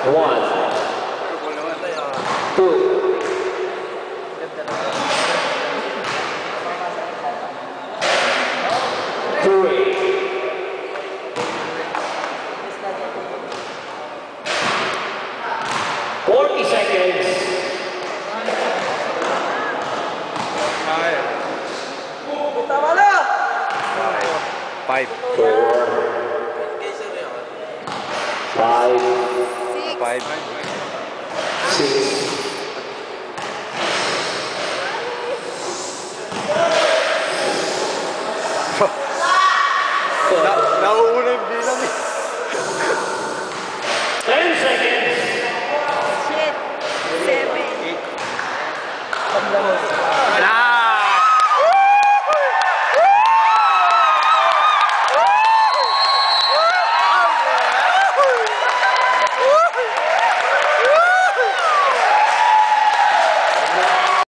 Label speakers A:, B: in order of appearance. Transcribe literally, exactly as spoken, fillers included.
A: One. Two. Three. Forty seconds.
B: Five.
A: Four. Five.
B: Five.
A: Six.
B: Na nauuna yung bilang eh.
A: Ten seconds.
C: Shit. Seven.
B: Ah!